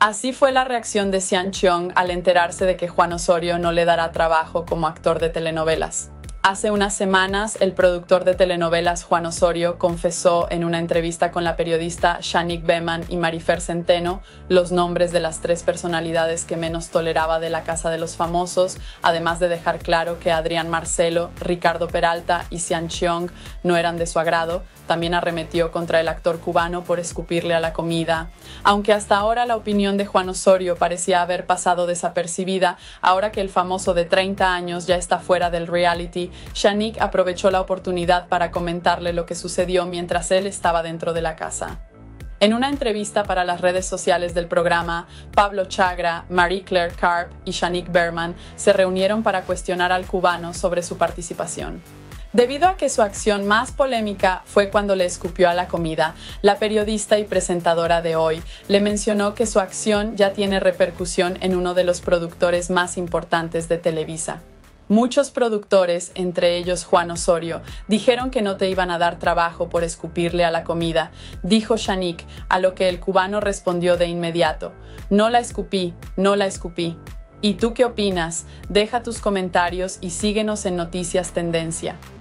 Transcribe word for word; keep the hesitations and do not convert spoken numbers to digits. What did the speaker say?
Así fue la reacción de Sean Cheong al enterarse de que Juan Osorio no le dará trabajo como actor de telenovelas. Hace unas semanas, el productor de telenovelas Juan Osorio confesó en una entrevista con la periodista Shanique Beman y Marifer Centeno los nombres de las tres personalidades que menos toleraba de la Casa de los Famosos, además de dejar claro que Adrián Marcelo, Ricardo Peralta y Sean Cheong no eran de su agrado. También arremetió contra el actor cubano por escupirle a la comida. Aunque hasta ahora la opinión de Juan Osorio parecía haber pasado desapercibida, ahora que el famoso de treinta años ya está fuera del reality, Shanique aprovechó la oportunidad para comentarle lo que sucedió mientras él estaba dentro de la casa. En una entrevista para las redes sociales del programa, Pablo Chagra, Marie-Claire Karp y Shanique Berman se reunieron para cuestionar al cubano sobre su participación. Debido a que su acción más polémica fue cuando le escupió a la comida, la periodista y presentadora de Hoy le mencionó que su acción ya tiene repercusión en uno de los productores más importantes de Televisa. Muchos productores, entre ellos Juan Osorio, dijeron que no te iban a dar trabajo por escupirle a la comida, dijo Shanique, a lo que el cubano respondió de inmediato: no la escupí, no la escupí. ¿Y tú qué opinas? Deja tus comentarios y síguenos en Noticias Tendencia.